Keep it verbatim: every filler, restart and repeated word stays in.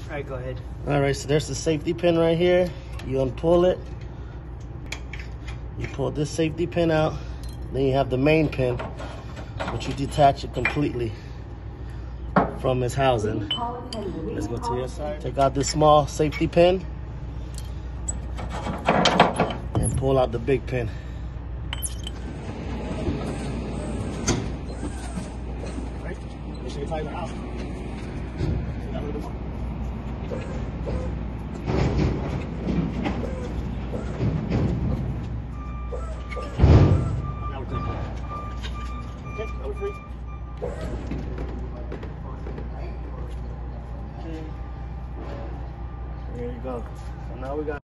All right, go ahead. All right, so there's the safety pin right here. You unpull it. You pull this safety pin out. Then you have the main pin, which you detach it completely from its housing. Let's go to your side. Take out this small safety pin and pull out the big pin. Right. Make sure you tighten it out. Okay, that was free. Okay. There you go. So now we got